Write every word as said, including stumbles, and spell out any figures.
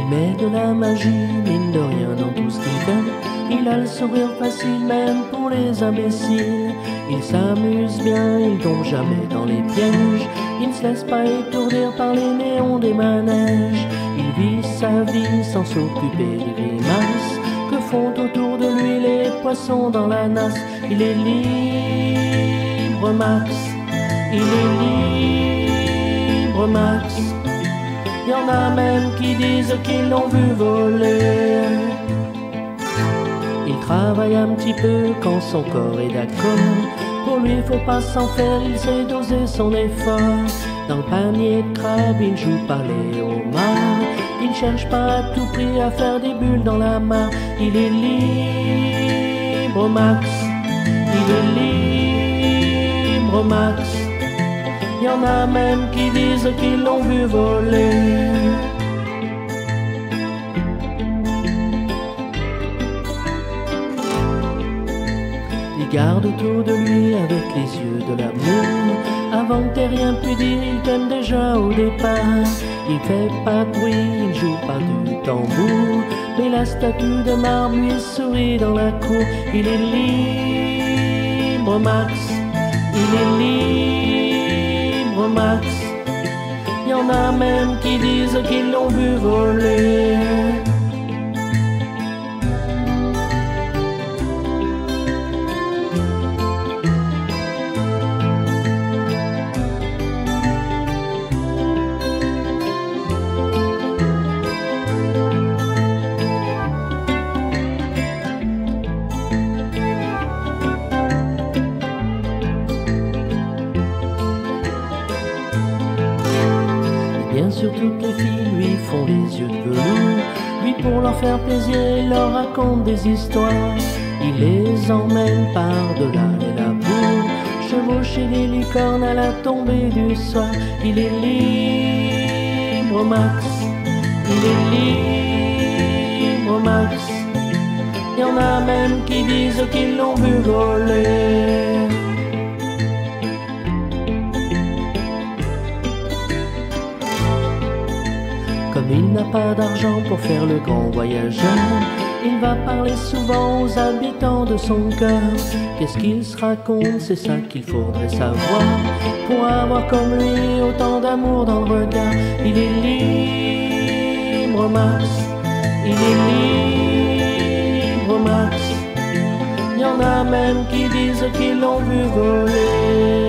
met de la magie, mine de rien, dans tout ce qu'il fait. Il a le sourire facile, même pour les imbéciles. Il s'amuse bien, il tombe jamais dans les pièges. Il ne se laisse pas étourdir par les néons des manèges. Il vit sa vie sans s'occuper des grimaces que font autour de lui les poissons dans la nasse. Il est libre, Max. Il est libre, Max. Y en a même qui disent qu'ils l'ont vu voler. Il travaille un petit peu quand son corps est d'accord. Pour lui, faut pas s'en faire, il sait doser son effort. Dans le panier de crabe, il joue par les homards. Il cherche pas à tout prix à faire des bulles dans la main. Il est libre, Max. Il est libre, Max. Y en a même qui disent qu'ils l'ont vu voler. Il garde autour de lui avec les yeux de l'amour. Avant que t'aies rien pu dire, il t'aime déjà au départ. Il fait pas de bruit, il joue pas du tambour, mais la statue de marbre lui sourit dans la cour. Il est libre, Max. Il est libre, Max. Y en a même qui disent qu'ils l'ont vu voler. Bien sûr, toutes les filles lui font les yeux de velours. Lui, pour leur faire plaisir, il leur raconte des histoires. Il les emmène par-delà les labours, chevaucher les licornes à la tombée du soir. Il est libre, Max. Il est libre, Max. Y en a même qui disent qu'ils l'ont vu voler. Comme il n'a pas d'argent pour faire le grand voyageur, il va parler souvent aux habitants de son cœur. Qu'est-ce qu'il se raconte, c'est ça qu'il faudrait savoir, pour avoir comme lui autant d'amour dans le regard. Il est libre, Max. Il est libre, Max. Y en a même qui disent qu'ils l'ont vu voler.